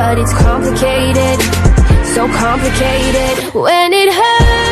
but it's complicated, so complicated. When it hurts